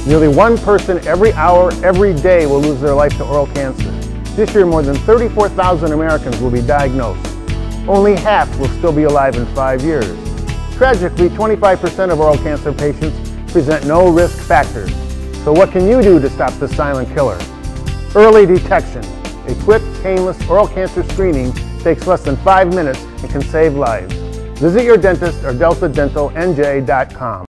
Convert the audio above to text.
Nearly one person every hour, every day will lose their life to oral cancer. This year, more than 34,000 Americans will be diagnosed. Only half will still be alive in 5 years. Tragically, 25% of oral cancer patients present no risk factors. So what can you do to stop the silent killer? Early detection. A quick, painless oral cancer screening takes less than 5 minutes and can save lives. Visit your dentist or deltadentalnj.com.